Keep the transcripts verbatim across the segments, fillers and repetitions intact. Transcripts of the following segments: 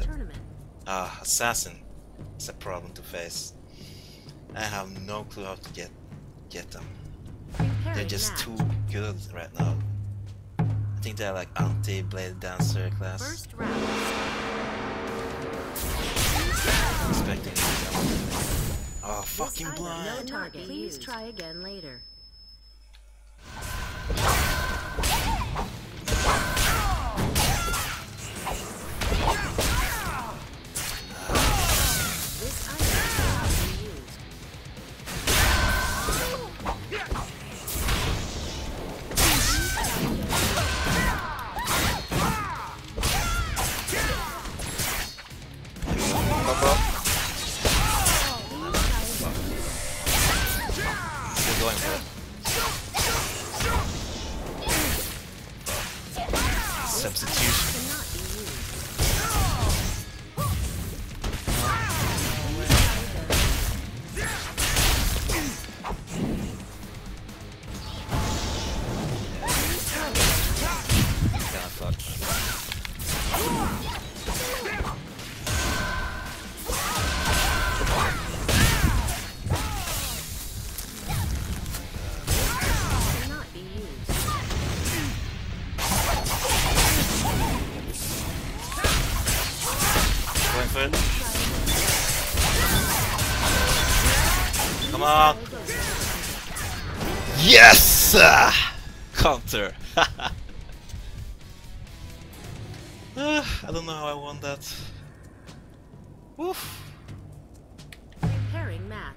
it. Ah, assassin is a problem to face. I have no clue how to get get them. They're just too good right now. I think they're like anti-blade dancer class. First round. Expecting oh, fucking blind. No target. Please try again later. Come on! Yes! Uh, counter! uh, I don't know how I won that. Woof! Preparing match.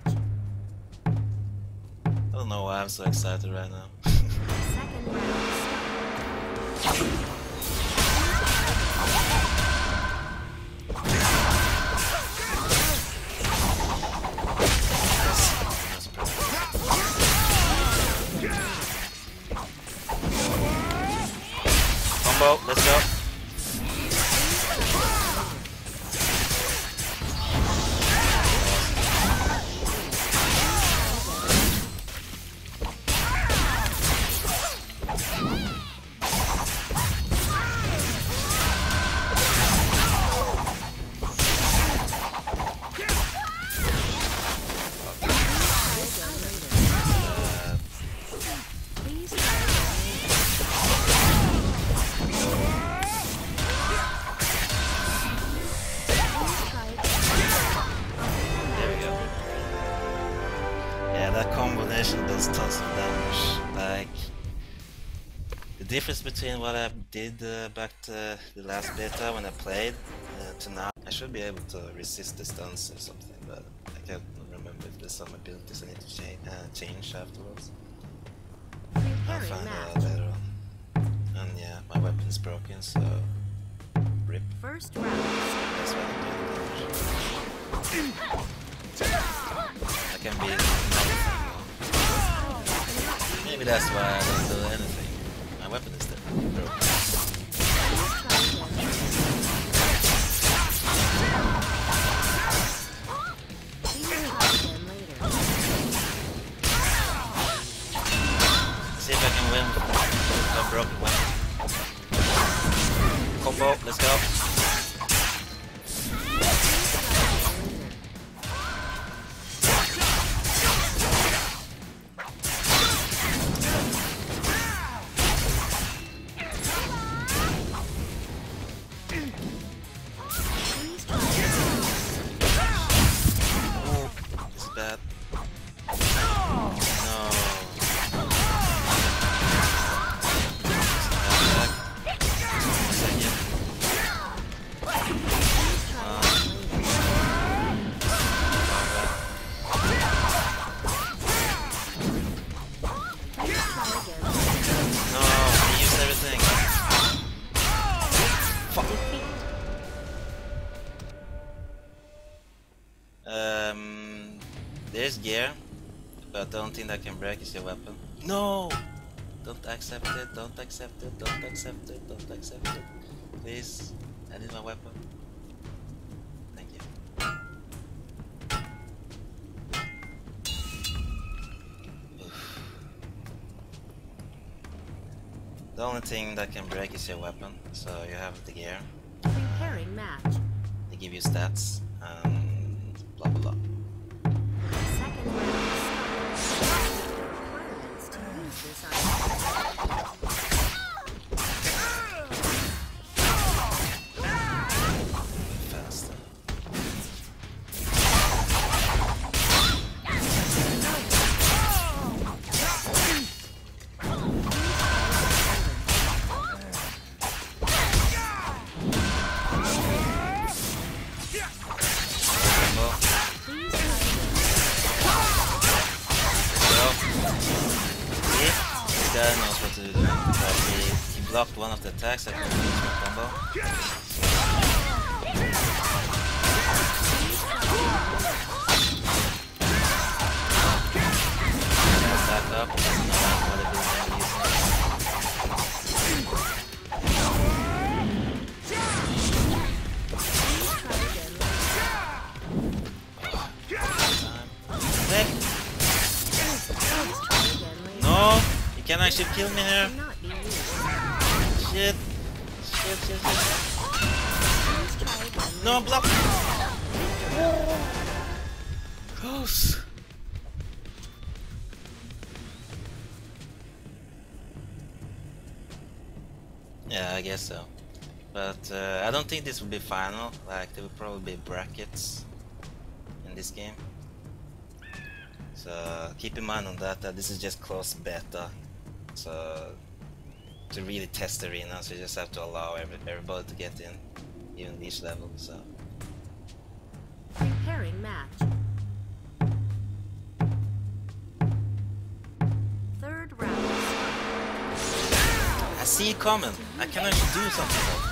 I don't know why I'm so excited right now. Second round. Combo, let's go. That combination does tons of damage. Like the difference between what I did uh, back to the last beta when I played uh, to now, I should be able to resist the stuns or something, but I can't remember if there's some abilities I need to change, uh, change afterwards. I'll find out later on. And yeah, my weapon is broken, so rip. First round. That's why I'm doing damage. I can be another thing. Maybe that's why I don't do anything. My weapon is still broken. See if I can win with a broken weapon. Combo, let's go. Um, there's gear, but the only thing that can break is your weapon. No! Don't accept it, don't accept it, don't accept it, don't accept it. Please, I need my weapon. Thank you. Oof. The only thing that can break is your weapon, so you have the gear. Preparing match. give you stats and blah blah blah. Second round start. Requirements to use this item. Fast. Guy knows what to do. But he, he blocked one of the attacks. I can use my combo. Back up. Doesn't know what it is I'm using. No! You can actually kill me here. Shit. Shit, shit, shit. No, block! Close. Yeah, I guess so. But uh, I don't think this will be final. Like, there will probably be brackets in this game. So keep in mind on that that this is just closed beta. So to really test the arena, so you just have to allow every, everybody to get in, even each level. So preparing match. Third round. I see it coming. I can actually do something.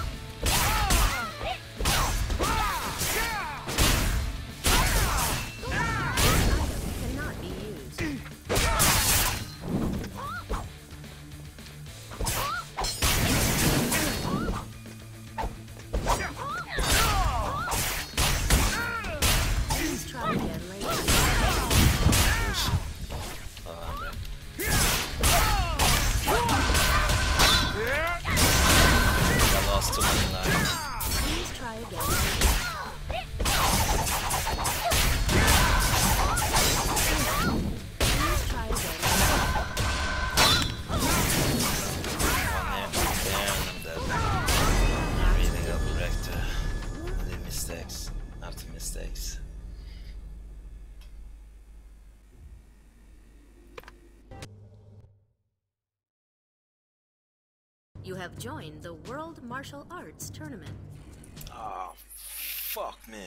You have joined the World Martial Arts Tournament. Oh, fuck me.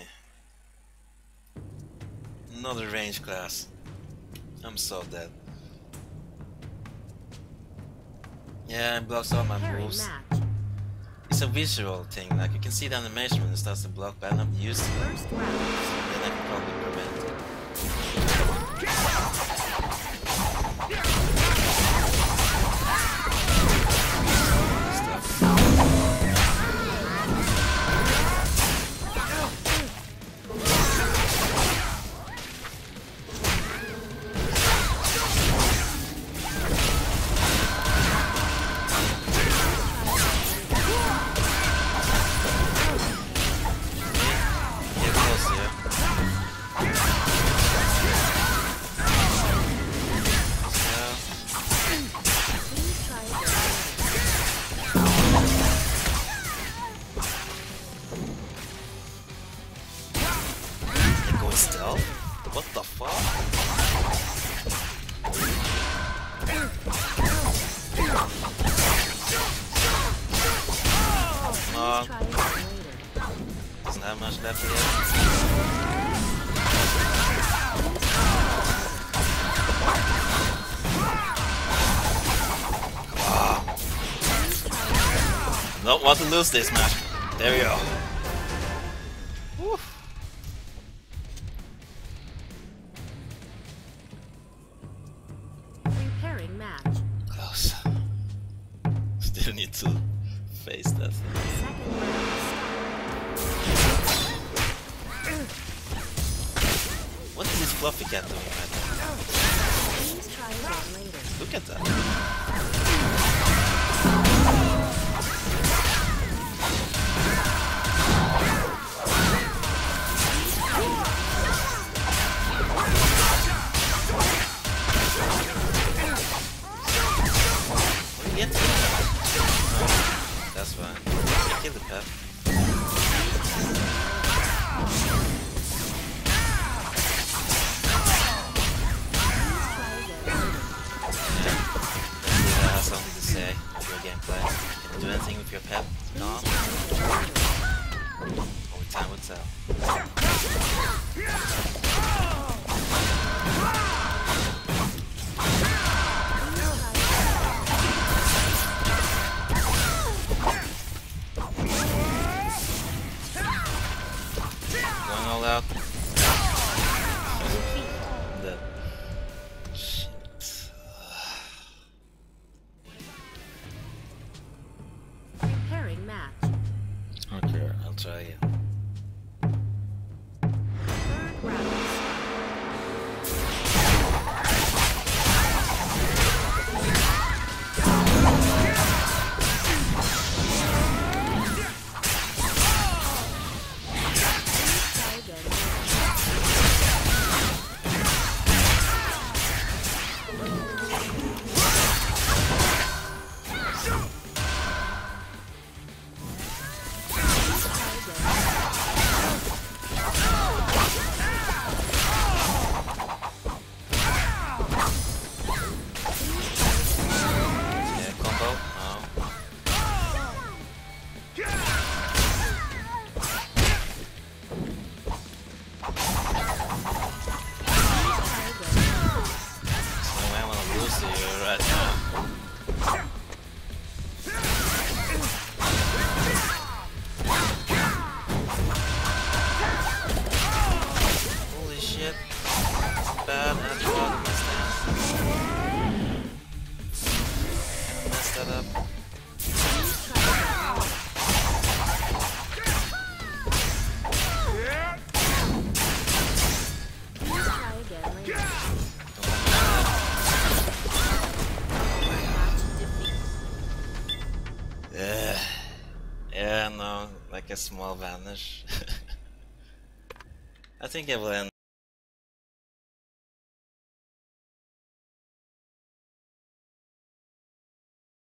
Another range class. I'm so dead. Yeah, it blocks all my moves. Match. It's a visual thing, like you can see the animation when it starts to block, but I'm not used to it. First round. Then I can probably prevent it. What the fuck? No. Doesn't have much left here. Don't want to lose this match. There we go. Woo. Preparing match. Close. Still need to face that thing. What is this fluffy cat doing right now? Please try again later. Look at that. get to oh, that's fine. I killed the pet. That has something to say of your gameplay. Can you do anything with your pet? No? Only time will tell. Going all out. Dead. Shit. Preparing match. Okay, I'll try again. Third round. Bad and bottom messed that up. Yeah, yeah, no, like a small vanish. I think I will end.